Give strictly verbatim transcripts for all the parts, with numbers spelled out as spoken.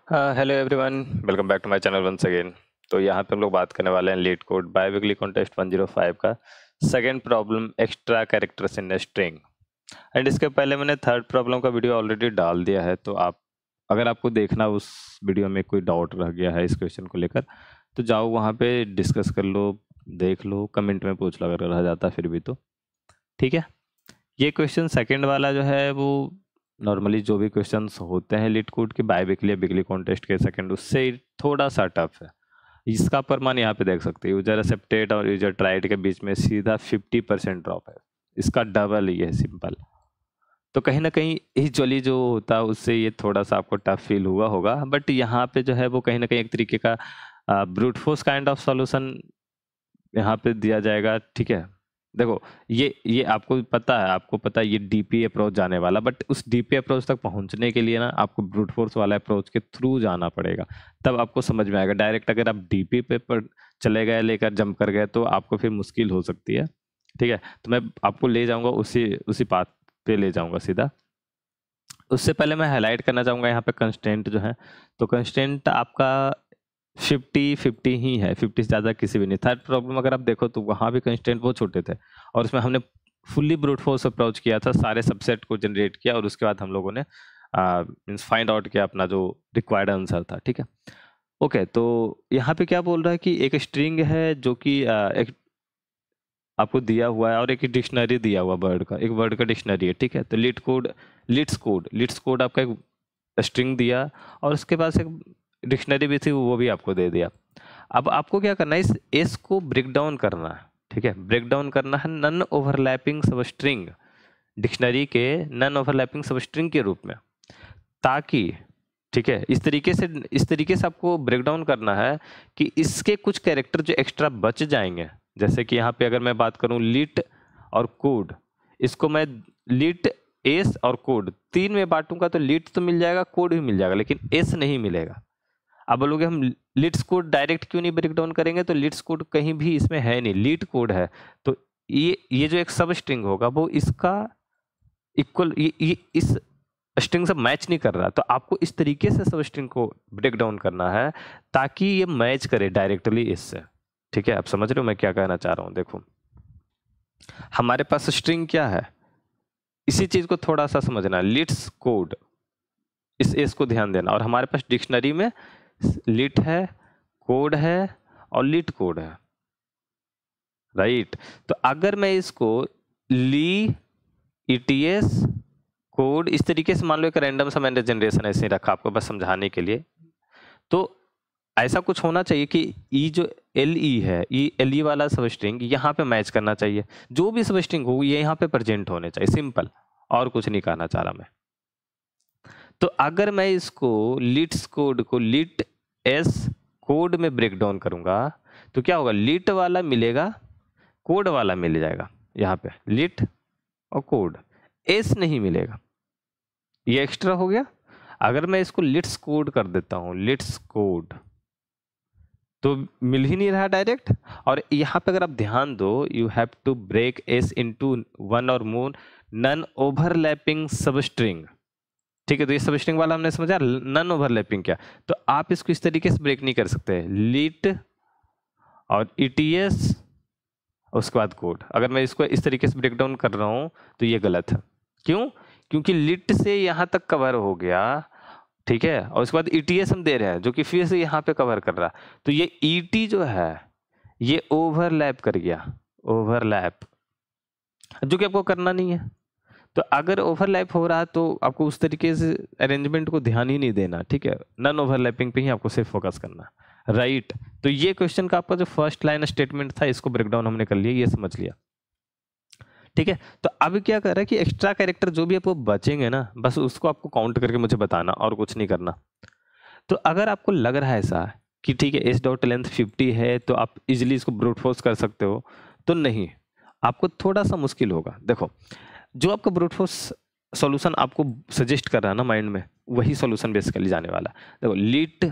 Hello everyone, welcome back to my channel once again. तो यहाँ पे हम लोग बात करने वाले हैं LeetCode biweekly contest one zero five का second problem, extra characters in a string. And इसके पहले मैंने थर्ड प्रॉब्लम का वीडियो ऑलरेडी डाल दिया है, तो आप अगर आपको देखना उस वीडियो में कोई डाउट रह गया है इस क्वेश्चन को लेकर तो जाओ वहाँ पे डिस्कस कर लो, देख लो, कमेंट में पूछ लो अगर रह जाता फिर भी तो ठीक है। ये क्वेश्चन सेकंड वाला जो है वो नॉर्मली जो भी क्वेश्चंस होते हैं लीट कोड के बाइवीकली या वीकली कॉन्टेस्ट के सेकंड, उससे थोड़ा सा टफ है। इसका प्रमाण यहाँ पे देख सकते हैं, यूजर एक्सेप्टेड और यूजर ट्राइड के बीच में सीधा फिफ्टी परसेंट ड्रॉप है, इसका डबल ही है सिंपल। तो कहीं ना कहीं यूजुअली जो होता है उससे ये थोड़ा सा आपको टफ फील हुआ होगा, बट यहाँ पे जो है वो कहीं ना कहीं एक तरीके का brute force kind of solution यहाँ पे दिया जाएगा। ठीक है, देखो ये ये आपको पता है आपको पता है ये डीपी अप्रोच जाने वाला, बट उस डीपी अप्रोच तक पहुंचने के लिए ना आपको ब्रूट फोर्स वाला अप्रोच के थ्रू जाना पड़ेगा, तब आपको समझ में आएगा। डायरेक्ट अगर आप डीपी पे पर चले गए, लेकर जंप कर गए, तो आपको फिर मुश्किल हो सकती है। ठीक है, तो मैं आपको ले जाऊंगा उसी उसी पाथ पे ले जाऊंगा सीधा। उससे पहले मैं हाईलाइट करना चाहूंगा यहाँ पे कंस्टेंट जो है, तो कंस्टेंट आपका फिफ्टी फिफ्टी ही है, फिफ्टी से ज़्यादा किसी भी नहीं। थर्ड प्रॉब्लम अगर आप देखो तो वहाँ भी कंस्टेंट बहुत छोटे थे और उसमें हमने फुल्ली ब्रूट फोर्स अप्रोच किया था, सारे सबसेट को जनरेट किया और उसके बाद हम लोगों ने मीन्स फाइंड आउट किया अपना जो रिक्वायर्ड आंसर था। ठीक है, ओके। तो यहाँ पे क्या बोल रहा है कि एक स्ट्रिंग है जो कि एक आपको दिया हुआ है और एक डिक्शनरी दिया हुआ वर्ड का, एक वर्ड का डिक्शनरी है। ठीक है, तो leet code leets code leets code आपका एक स्ट्रिंग दिया और उसके पास एक डिक्शनरी भी थी, वो भी आपको दे दिया। अब आपको क्या करना है, इस एस को ब्रेक डाउन करना है। ठीक है, ब्रेक डाउन करना है non overlapping substring, dictionary के नन ओवरलैपिंग सब स्ट्रिंग के रूप में, ताकि ठीक है इस तरीके से इस तरीके से आपको ब्रेक डाउन करना है कि इसके कुछ कैरेक्टर जो एक्स्ट्रा बच जाएंगे। जैसे कि यहाँ पे अगर मैं बात करूँ लीट और कोड, इसको मैं लीट एस और कोड तीन में बांटूंगा तो लीट तो मिल जाएगा, कोड भी मिल जाएगा, लेकिन एस नहीं मिलेगा। अब बोलोगे हम लिट्स कोड डायरेक्ट क्यों नहीं ब्रेक डाउन करेंगे, तो लिट्स कोड कहीं भी इसमें है नहीं, लीट कोड है। तो ये ये जो एक सब स्ट्रिंग होगा वो इसका इक्वल ये, ये इस स्ट्रिंग से मैच नहीं कर रहा, तो आपको इस तरीके से सब स्ट्रिंग को ब्रेक डाउन करना है ताकि ये मैच करे डायरेक्टली इससे। ठीक है, आप समझ रहे हो मैं क्या कहना चाह रहा हूँ। देखो हमारे पास स्ट्रिंग क्या है, इसी चीज को थोड़ा सा समझना, लिट्स कोड, इस एस को ध्यान देना। और हमारे पास डिक्शनरी में लिट है, कोड है और लिट कोड है, राइट। तो अगर मैं इसको ली ईटीएस कोड इस तरीके से मान लो, एक रैंडम सा मैंने जनरेशन ऐसे ही रखा आपको बस समझाने के लिए, तो ऐसा कुछ होना चाहिए कि ई जो एल ई है, ई एल ई वाला सब स्ट्रिंग यहाँ पे मैच करना चाहिए, जो भी सब स्ट्रिंग हो ये यहाँ पे प्रेजेंट होने चाहिए, सिंपल, और कुछ नहीं कहना चाह रहा मैं। तो अगर मैं इसको लिट्स कोड को लिट एस कोड में ब्रेक डाउन करूंगा तो क्या होगा, लिट वाला मिलेगा, कोड वाला मिल जाएगा, यहाँ पे लिट और कोड, एस नहीं मिलेगा, ये एक्स्ट्रा हो गया। अगर मैं इसको लिट्स कोड कर देता हूं, लिट्स कोड, तो मिल ही नहीं रहा डायरेक्ट। और यहाँ पे अगर आप ध्यान दो, you have to break s into one or more none overlapping substring. ठीक है, तो ये सब स्ट्रिंग वाला हमने समझा, नन ओवरलैपिंग क्या, तो आप इसको इस तरीके से ब्रेक नहीं कर सकते, लीट और ईटीएस उसके बाद कोड। अगर मैं इसको इस तरीके से ब्रेक डाउन कर रहा हूं तो ये गलत है। क्यों? क्योंकि लिट से यहां तक कवर हो गया, ठीक है, और उसके बाद ईटीएस हम दे रहे हैं जो कि फिर से यहाँ पे कवर कर रहा, तो ये ईटी जो है ये ओवरलैप कर गया, ओवरलैप, जो कि आपको करना नहीं है। तो अगर ओवरलैप हो रहा तो आपको उस तरीके से अरेंजमेंट को ध्यान ही नहीं देना। ठीक है, नन ओवरलैपिंग पे ही आपको सिर्फ फोकस करना, राइट। तो ये क्वेश्चन का आपका जो फर्स्ट लाइन स्टेटमेंट था, इसको ब्रेकडाउन हमने कर लिया, ये समझ लिया। ठीक है, तो अब क्या कर रहा है कि एक्स्ट्रा कैरेक्टर जो भी आपको बचेंगे ना, बस उसको आपको काउंट करके मुझे बताना और कुछ नहीं करना। तो अगर आपको लग रहा है ऐसा कि ठीक है एस डॉट लेंथ फिफ्टी है तो आप इजिली इसको ब्रूट फोर्स कर सकते हो, तो नहीं, आपको थोड़ा सा मुश्किल होगा। देखो जो आपका ब्रूट फोर्स सॉल्यूशन आपको सजेस्ट कर रहा है ना माइंड में, वही सॉल्यूशन बेसिकली जाने वाला। देखो लीट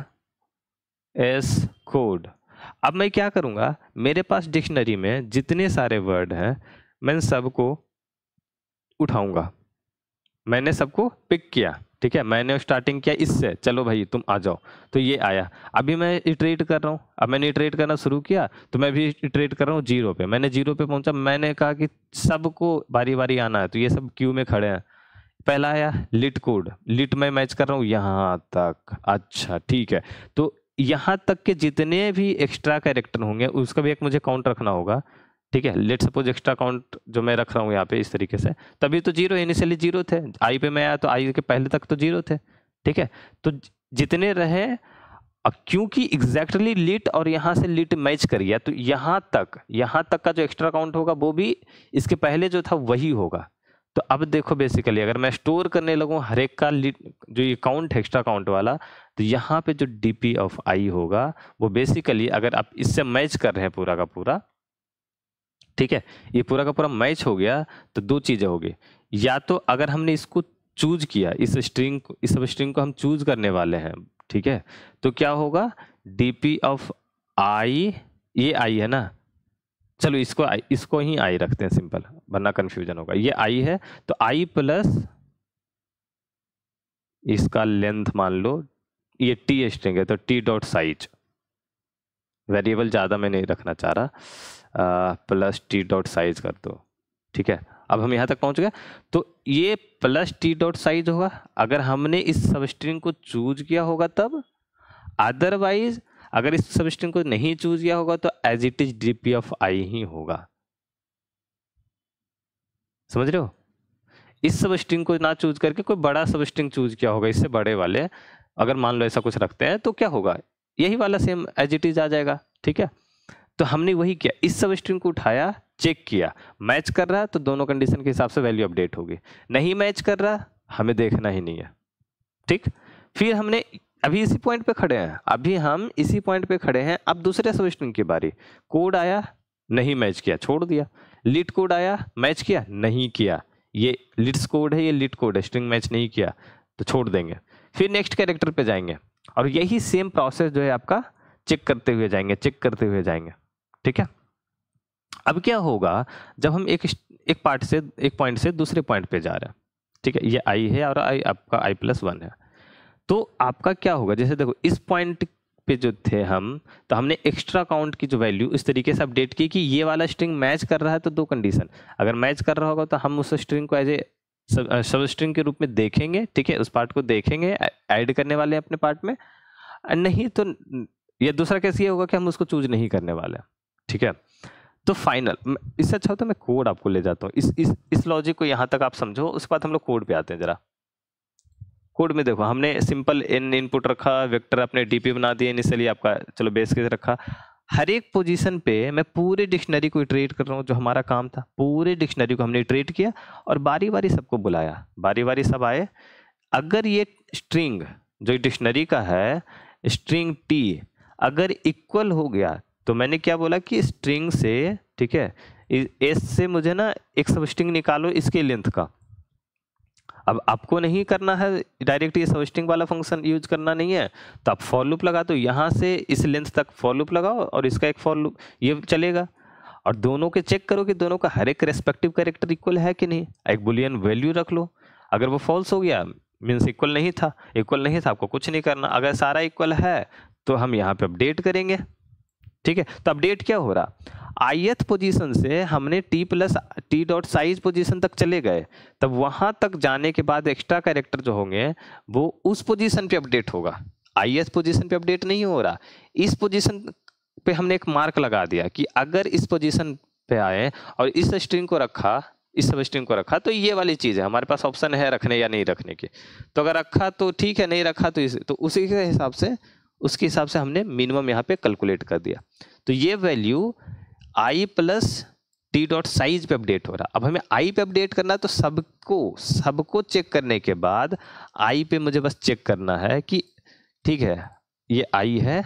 एस कोड, अब मैं क्या करूंगा, मेरे पास डिक्शनरी में जितने सारे वर्ड हैं मैं सबको उठाऊंगा, मैंने सबको पिक किया, ठीक है, मैंने स्टार्टिंग किया इससे, चलो भाई तुम आ जाओ, तो ये आया। अभी मैं इटरेट कर रहा हूँ, अब मैंने इटरेट करना शुरू किया तो मैं भी इटरेट कर रहा हूँ जीरो पे, मैंने जीरो पे पहुंचा, मैंने कहा कि सबको बारी बारी आना है, तो ये सब क्यू में खड़े हैं। पहला आया लिट कोड, लिट में मैच कर रहा हूँ यहाँ तक, अच्छा ठीक है, तो यहाँ तक के जितने भी एक्स्ट्रा कैरेक्टर होंगे उसका भी एक मुझे काउंट रखना होगा। ठीक है, लेट सपोज एक्स्ट्रा काउंट जो मैं रख रहा हूँ यहाँ पे इस तरीके से, तभी तो जीरो, इनिशियली जीरो थे, आई पे मैं आया तो आई के पहले तक तो जीरो थे। ठीक है, तो जितने रहे, क्योंकि एग्जैक्टली लिट और यहाँ से लिट मैच कर गया, तो यहाँ तक यहाँ तक का जो एक्स्ट्रा काउंट होगा वो भी इसके पहले जो था वही होगा। तो अब देखो बेसिकली अगर मैं स्टोर करने लगूँ हर एक का लिट जो ये काउंट है एक्स्ट्रा काउंट वाला, तो यहाँ पे जो डीपी ऑफ आई होगा वो बेसिकली अगर आप इससे मैच कर रहे हैं पूरा का पूरा, ठीक है, ये पूरा का पूरा मैच हो गया, तो दो चीजें होगी, या तो अगर हमने इसको चूज किया, इस स्ट्रिंग को इस सब स्ट्रिंग को हम चूज करने वाले हैं, ठीक है, तो क्या होगा डीपी ऑफ आई, ये आई है ना, चलो इसको आई, इसको ही आई रखते हैं सिंपल, वरना कंफ्यूजन होगा, ये आई है तो आई प्लस इसका लेंथ मान लो, ये टी स्ट्रिंग है तो टी डॉट साइज, वेरिएबल ज्यादा मैं नहीं रखना चाह रहा, प्लस टी डॉट साइज कर दो। ठीक है, अब हम यहाँ तक पहुँच गए, तो ये प्लस टी डॉट साइज होगा अगर हमने इस सबस्ट्रिंग को चूज किया होगा तब, अदरवाइज अगर इस सबस्ट्रिंग को नहीं चूज किया होगा तो as it is DP of i ही होगा। समझ रहे हो, इस सबस्ट्रिंग को ना चूज करके कोई बड़ा सबस्ट्रिंग चूज किया होगा, इससे बड़े वाले अगर मान लो ऐसा कुछ रखते हैं तो क्या होगा, यही वाला सेम एज इट इज आ जाएगा। ठीक है, तो हमने वही किया, इस सबस्ट्रिंग को उठाया, चेक किया, मैच कर रहा तो दोनों कंडीशन के हिसाब से वैल्यू अपडेट होगी, नहीं मैच कर रहा हमें देखना ही नहीं है। ठीक, फिर हमने अभी इसी पॉइंट पे खड़े हैं, अभी हम इसी पॉइंट पे खड़े हैं, अब दूसरे सबस्ट्रिंग की बारी, कोड आया नहीं मैच किया छोड़ दिया, लिट कोड आया मैच किया नहीं किया, ये लिट्स कोड है, ये लिट कोड है, स्ट्रिंग मैच नहीं किया तो छोड़ देंगे, फिर नेक्स्ट कैरेक्टर पे जाएंगे और यही सेम प्रोसेस जो है आपका चेक करते हुए जाएंगे, चेक करते हुए जाएंगे। ठीक है, अब क्या होगा जब हम एक एक पार्ट से एक पॉइंट से दूसरे पॉइंट पे जा रहे हैं, ठीक है, ये आई है और आई आपका आई प्लस वन है, तो आपका क्या होगा, जैसे देखो इस पॉइंट पे जो थे हम, तो हमने एक्स्ट्रा काउंट की जो वैल्यू इस तरीके से अपडेट की कि ये वाला स्ट्रिंग मैच कर रहा है, तो दो कंडीशन, अगर मैच कर रहा होगा तो हम उस स्ट्रिंग को एज ए सब स्ट्रिंग के रूप में देखेंगे, ठीक है, उस पार्ट को देखेंगे, ऐड करने वाले हैं अपने पार्ट में, नहीं तो ये दूसरा केस ये होगा कि हम उसको चूज नहीं करने वाले। ठीक है, तो फाइनल, इससे अच्छा होता है मैं कोड आपको ले जाता हूँ, इस इस इस लॉजिक को यहाँ तक आप समझो, उसके बाद हम लोग कोड पे आते हैं। जरा कोड में देखो, हमने सिंपल इन इनपुट रखा, वेक्टर अपने डीपी बना दिए इनिशियली आपका, चलो बेस केस रखा, हर एक पोजीशन पे मैं पूरे डिक्शनरी को इटरेट कर रहा हूँ, जो हमारा काम था पूरे डिक्शनरी को हमने इटरेट किया और बारी बारी सबको बुलाया, बारी बारी सब आए, अगर ये स्ट्रिंग जो डिक्शनरी का है स्ट्रिंग टी अगर इक्वल हो गया, तो मैंने क्या बोला कि स्ट्रिंग से, ठीक है, एस से मुझे ना एक सब स्ट्रिंग निकालो इसके लेंथ का, अब आपको नहीं करना है डायरेक्ट ये सब स्ट्रिंग वाला फंक्शन यूज करना नहीं है, तो आप फॉर लूप लगा दो, यहाँ से इस लेंथ तक फॉर लूप लगाओ और इसका एक फॉर लूप ये चलेगा, और दोनों के चेक करो कि दोनों का हर एक रेस्पेक्टिव कैरेक्टर इक्वल है कि नहीं, एक बुलियन वैल्यू रख लो, अगर वो फॉल्स हो गया मीन्स इक्वल नहीं था, इक्वल नहीं था आपको कुछ नहीं करना, अगर सारा इक्वल है तो हम यहाँ पे अपडेट करेंगे। ठीक है, तो अपडेट क्या हो रहा, ith पोजीशन से हमने t plus t dot size position तक चले गए, तब वहां तक जाने के बाद एक्स्ट्रा कैरेक्टर जो होंगे वो उस पोजीशन पे अपडेट होगा, ith पोजीशन पे अपडेट नहीं हो रहा, इस पोजीशन पे हमने एक मार्क लगा दिया कि अगर इस पोजीशन पे आए और इस स्ट्रिंग को रखा, इस सब स्ट्रिंग को रखा, तो ये वाली चीज है, हमारे पास ऑप्शन है रखने या नहीं रखने के, तो अगर रखा तो ठीक है, नहीं रखा तो इस, तो उसी के हिसाब से उसके हिसाब से हमने मिनिमम यहाँ पे कैलकुलेट कर दिया, तो ये value i plus t dot size पे अपडेट हो रहा। अब हमें आई पे अपडेट करना है, तो सबको सबको चेक करने के बाद आई पे मुझे बस चेक करना है कि ठीक है ये आई है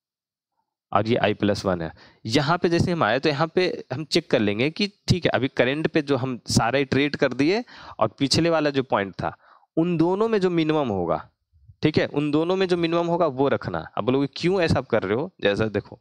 और ये आई प्लस वन है, यहाँ पे जैसे हम आए तो यहाँ पे हम चेक कर लेंगे कि ठीक है अभी करेंट पे जो हम सारा इटरेट कर दिए और पिछले वाला जो पॉइंट था उन दोनों में जो मिनिमम होगा, ठीक है, उन दोनों में जो मिनिमम होगा वो रखना। अब बोलोगे क्यों ऐसा आप कर रहे हो, जैसा देखो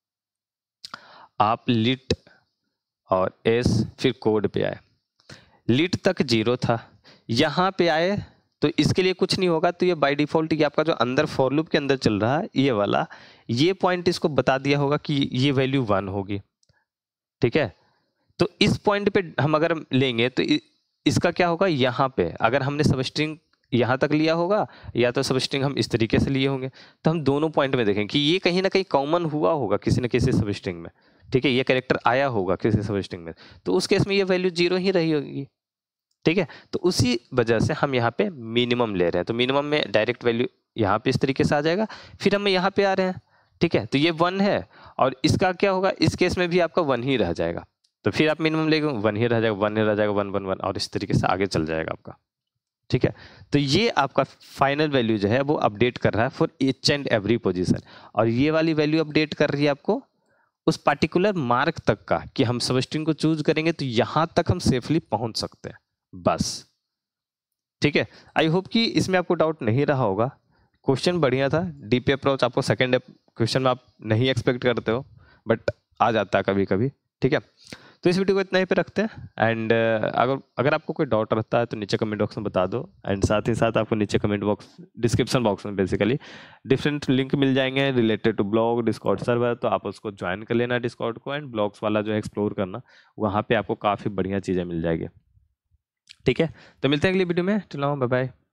आप लिट और एस फिर कोड पे आए, लिट तक जीरो था, यहाँ पे आए तो इसके लिए कुछ नहीं होगा, तो ये बाय डिफॉल्ट ये आपका जो अंदर फॉर लूप के अंदर चल रहा है ये वाला, ये पॉइंट इसको बता दिया होगा कि ये वैल्यू वन होगी, ठीक है। तो इस पॉइंट पे हम अगर लेंगे तो इसका क्या होगा, यहाँ पे अगर हमने सबस्ट्रिंग यहाँ तक लिया होगा या तो सबस्ट्रिंग हम इस तरीके से लिए होंगे, तो हम दोनों पॉइंट में देखें कि ये कहीं ना कहीं कॉमन हुआ होगा किसी न किसी सबस्ट्रिंग में, ठीक है, ये कैरेक्टर आया होगा किसी सबस्ट्रिंग में, तो उस केस में ये वैल्यू जीरो ही रही होगी, ठीक है। तो उसी वजह से हम यहाँ पे मिनिमम ले रहे हैं, तो मिनिमम में डायरेक्ट वैल्यू यहाँ पे इस तरीके से आ जाएगा, फिर हम यहाँ पे आ रहे हैं, ठीक है। तो ये वन है और इसका क्या होगा, इस केस में भी आपका वन ही रह जाएगा, तो फिर आप मिनिमम लेंगे वन ही रह जाएगा, वन ही रह जाएगा, वन वन वन, और इस तरीके से आगे चल जाएगा आपका, ठीक है। तो ये आपका फाइनल वैल्यू जो है वो अपडेट कर रहा है for each and every position, और ये वाली वैल्यू अपडेट कर रही है आपको उस पार्टिकुलर मार्क तक का, कि हम सबस्ट्रिंग को चूज करेंगे तो यहां तक हम सेफली पहुंच सकते हैं, बस, ठीक है। आई होप कि इसमें आपको डाउट नहीं रहा होगा। क्वेश्चन बढ़िया था, डीपी अप्रोच आपको सेकंड क्वेश्चन में आप नहीं एक्सपेक्ट करते हो, बट आ जाता है कभी कभी, ठीक है। तो इस वीडियो को इतना ही पे रखते हैं, एंड uh, अगर अगर आपको कोई डाउट रहता है तो नीचे कमेंट बॉक्स में बता दो, एंड साथ ही साथ आपको नीचे कमेंट बॉक्स डिस्क्रिप्शन बॉक्स में बेसिकली डिफरेंट लिंक मिल जाएंगे related to blog, Discord server, तो आप उसको ज्वाइन कर लेना डिस्कॉर्ड को, एंड ब्लॉग्स वाला जो है एक्सप्लोर करना, वहाँ पे आपको काफ़ी बढ़िया चीज़ें मिल जाएगी, ठीक है। तो मिलते हैं अगली वीडियो में, टिल नाउ बाय बाय।